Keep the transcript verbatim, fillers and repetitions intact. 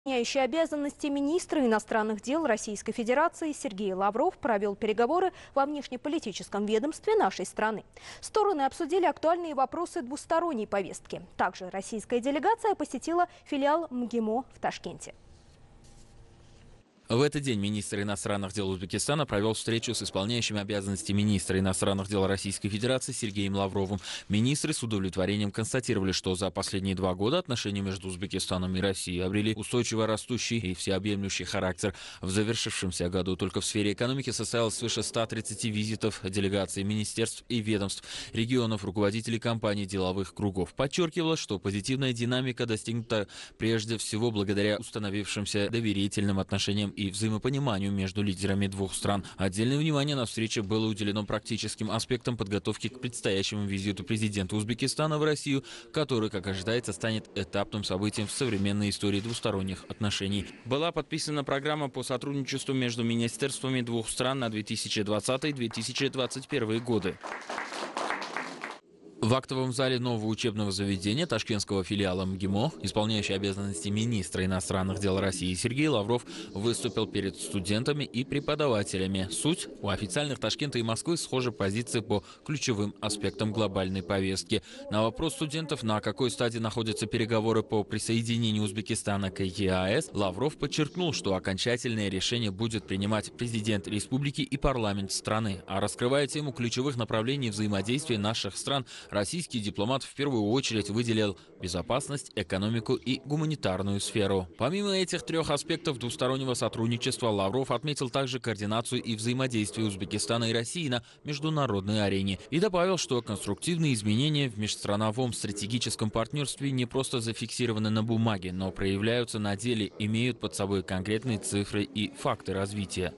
Исполняющий обязанности министра иностранных дел Российской Федерации Сергей Лавров провел переговоры во внешнеполитическом ведомстве нашей страны. Стороны обсудили актуальные вопросы двусторонней повестки. Также российская делегация посетила филиал МГИМО в Ташкенте. В этот день министр иностранных дел Узбекистана провел встречу с исполняющим обязанности министра иностранных дел Российской Федерации Сергеем Лавровым. Министры с удовлетворением констатировали, что за последние два года отношения между Узбекистаном и Россией обрели устойчиво растущий и всеобъемлющий характер. В завершившемся году только в сфере экономики состоялось свыше ста тридцати визитов делегаций министерств и ведомств, регионов, руководителей компаний, деловых кругов. Подчеркивалось, что позитивная динамика достигнута прежде всего благодаря установившимся доверительным отношениям и взаимопониманию между лидерами двух стран. Отдельное внимание на встрече было уделено практическим аспектам подготовки к предстоящему визиту президента Узбекистана в Россию, который, как ожидается, станет этапным событием в современной истории двусторонних отношений. Была подписана программа по сотрудничеству между министерствами двух стран на две тысячи двадцатый — две тысячи двадцать первый годы. В актовом зале нового учебного заведения ташкентского филиала МГИМО исполняющий обязанности министра иностранных дел России Сергей Лавров выступил перед студентами и преподавателями. Суть: у официальных Ташкента и Москвы схожи позиции по ключевым аспектам глобальной повестки. На вопрос студентов, на какой стадии находятся переговоры по присоединению Узбекистана к ЕАЭС, Лавров подчеркнул, что окончательное решение будет принимать президент республики и парламент страны. А раскрывая тему ключевых направлений взаимодействия наших стран, российский дипломат в первую очередь выделил безопасность, экономику и гуманитарную сферу. Помимо этих трех аспектов двустороннего сотрудничества, Лавров отметил также координацию и взаимодействие Узбекистана и России на международной арене и добавил, что конструктивные изменения в межстрановом стратегическом партнерстве не просто зафиксированы на бумаге, но проявляются на деле, имеют под собой конкретные цифры и факты развития.